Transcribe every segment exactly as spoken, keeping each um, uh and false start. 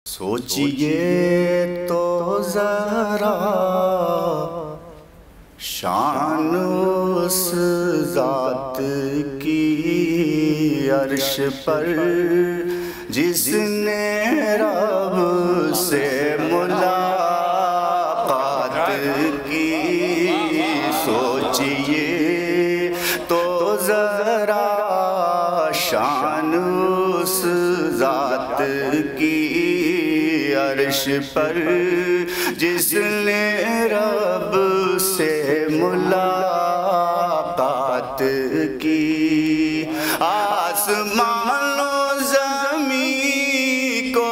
سوچئے تو ذرا شان اس ذات کی عرش پر جس نے رب سے ملاقات کی. سوچئے تو ذرا شان اس ذات کی عرش پر جس نے رب سے ملاقات کی. آسمان و زمین کو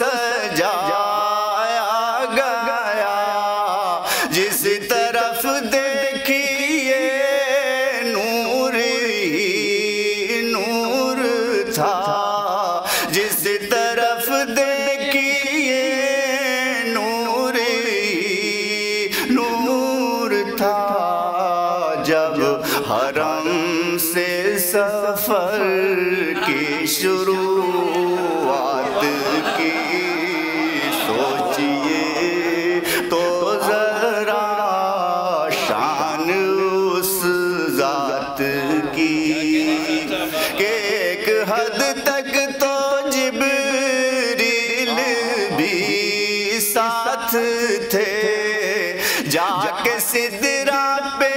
سجایا گیا جس طرف دیکھیے نور ہی نور تھا. جس طرف دیکھیے نور ہی نور تھا. جب حرم سے سفر کی شروعات کی. سوچئے تو ذرا شان اس ذات کی کہ ایک حد تک تو جبریل بھی ساتھ تھے. جا کے سدرہ پہ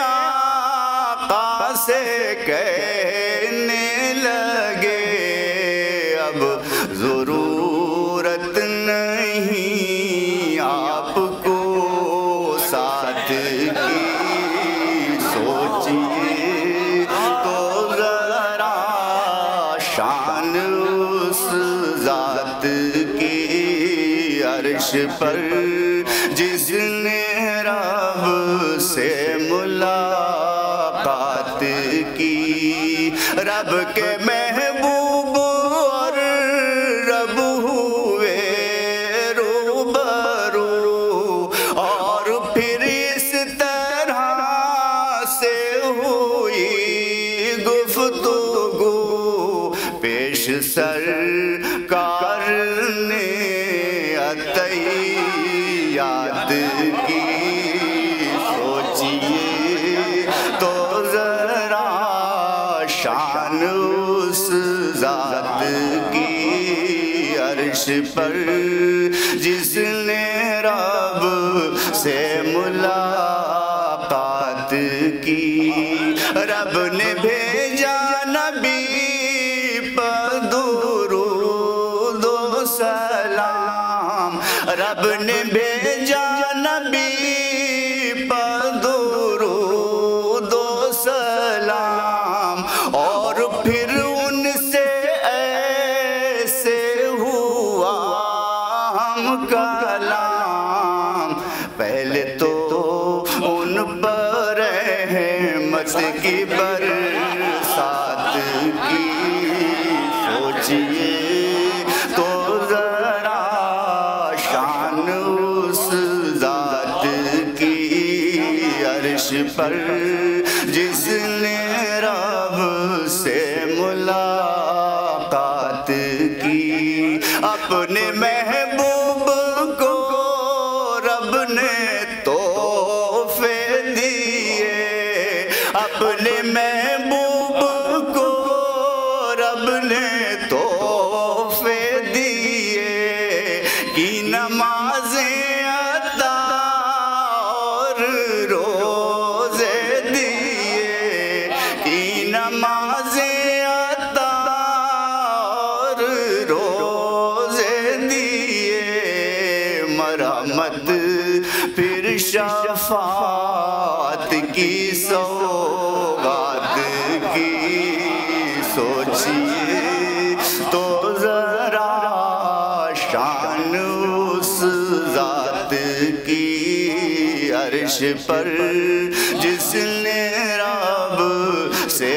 آقا سے کہنے لگے اب ضرورت نہیں آپ کو ساتھ کی. سوچئے تو ذرا شان اس ذات کی عرش پر جس نے رب سے ملاقات کی. رب کے محبوب اور رب ہوئے روبرو اور پھر اس طرح سے ہوئی گفتگو پیش سرکار نے عطیات کی. سوچئے تو ذرا شان اس ذات کی عرش پر جس نے رب سے ملاقات کی. رب نے بھیجا نبی پر درود و سلام. رب نے بھیجا نبی پر درود و سلام اور پھر ان سے ایسے ہوا ہم کلام. پہلے تو ان پر رحمت کی برسات کی. سوچئے تو ذرا شان اس ذات کی عرش پر جس نے رب سے ملاقات کی. اپنے محبوب کو رب نے تحفے دیے. اپنے محبوب کو رب نے تحفے دیے. کی نمازیں عطا اور روزے دیے. کی نمازیں عطا اور روزے دیے. مرحمت پھر شفاعت کی سوغات کی. سوچئے تو ذرا شان اس ذات کی عرش پر جس نے رب سے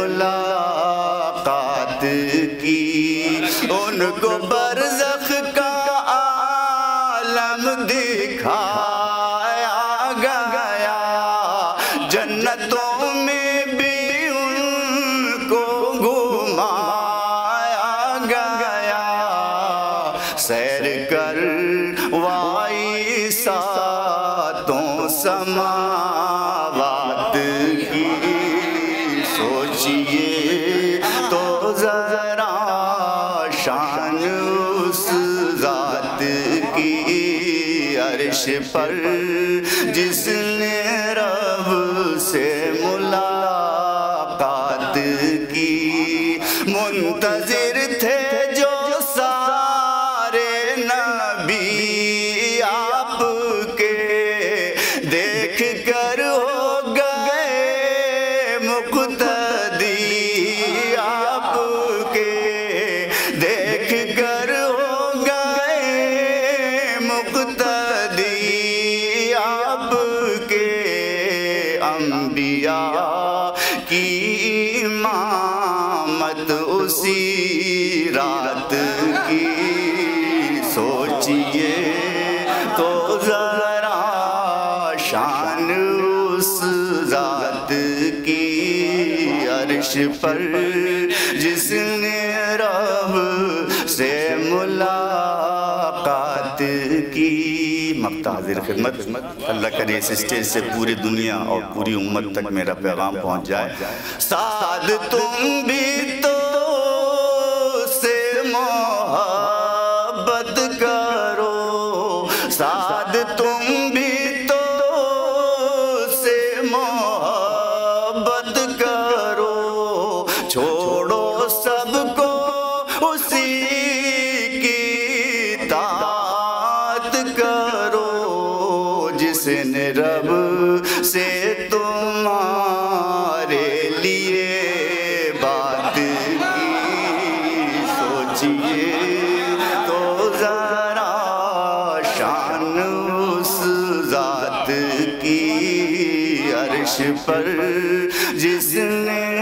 ملاقات کی. ان کو برزخ کا عالم دکھایا گیا. جنتوں میں بھی ان کو گھمایا گیا. سیر کر وائی ساتوں سماوات کی سوچئے تو ذرا شان اس ذات کی عرش پر جس نے رب سے ملاقات کی منتظر تھے جو سارے نبی آپ کے دیکھ کر ہو گئے مقتدی آپ کے دیکھ کر ہو گئے مقتدی آپ کے انبیاء کی امامت اسی رات کی سوچئے تو ذرا شان اس ذات کی عرش پر جس نے رب سے ملاقات کی۔ مقطع حاضر خدمت، اللہ کرے اس اسٹیج سے پوری دنیا اور پوری امت تک میرا پیغام پہنچ جائے۔ سعد تم بھی تو سے محبت کرو، سعد تم بھی تو سے محبت کرو، چھوڑو سب کو اسی کی اطاعت کرو، جس نے رب سے تمہارے لیے بات کی سوچئے تو ذرا شان اس ذات کی عرش پر جس نے